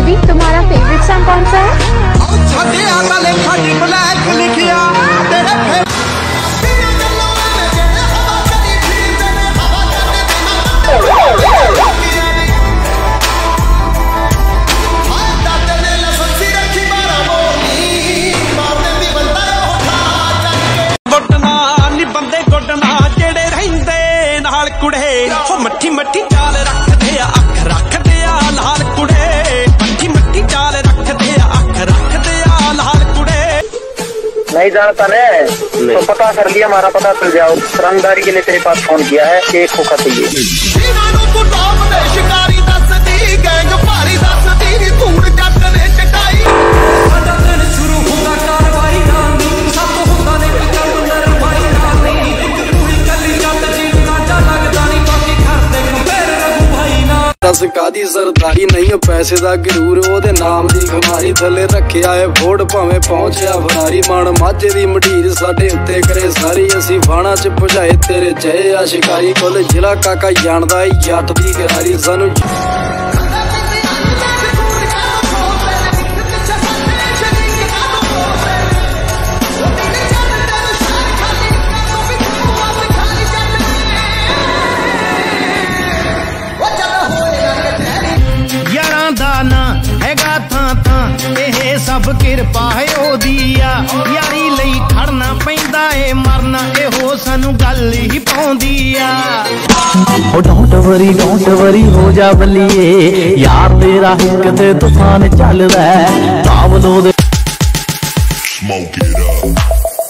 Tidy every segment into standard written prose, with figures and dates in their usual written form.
Baby तुम्हारा favourite song कौन सा है? मट्ठी मट्ठी चाल रखदे अख रखदे लाल कुड़े, मट्ठी मट्ठी चाल रखदे अख रखदे लाल कुड़े। नहीं जानता ने तो पता कर लिया, हमारा पता चल जाओ। रंगदारी के लिए तेरे पास फोन किया है, एक खोखा चाहिए। दस कादी सरदारी नहीं पैसे दा गरूर, ओदे नाम दी खुमारी थले रखिया है वोट भावें पहुंचया फरारी। मन माझे दी मढ़ीर साडे उत्ते करे सारी, असी फाणा च भजाए तेरे जय आ शिकारी। कुल जिला काका जानदा जट दी गरारी सानू। सब किरपा है ओदिया यारी लई खड़ना पैंदा ए मरना एहो सानू गल ही पौंदी आ। डोंट वरी हो जा बलिए यार मेरा हिक ते तूफान चलदा है पावलो दे। Smoke it up।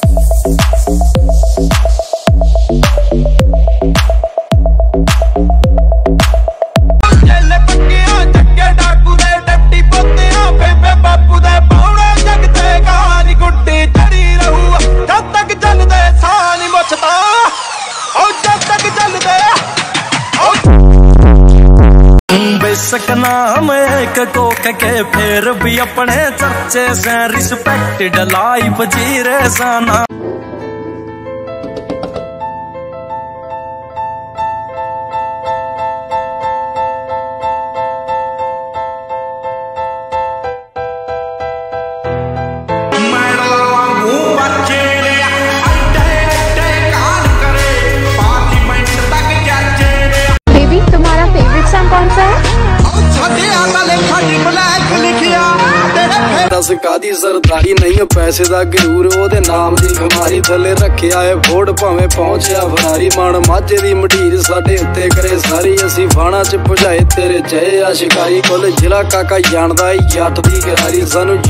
सकना मैं एक कोक के फिर भी अपने चर्चे से रिस्पेक्टेड लाइफ जी रहे साना। बेबी तुम्हारा फेवरेट सॉन्ग कौन सा है? दस कादी सरदारी नहीं पैसे दा गरूर, ओदे नाम दी खुमारी थले रखिया है वोट भावें पहुंचया फरारी। मन माझे दी मढ़ीर साडे उत्ते करे सारी, असी फाणा च भजाए तेरे जय आ शिकारी। कुल जिला काका जानदा जट दी गरारी सानू।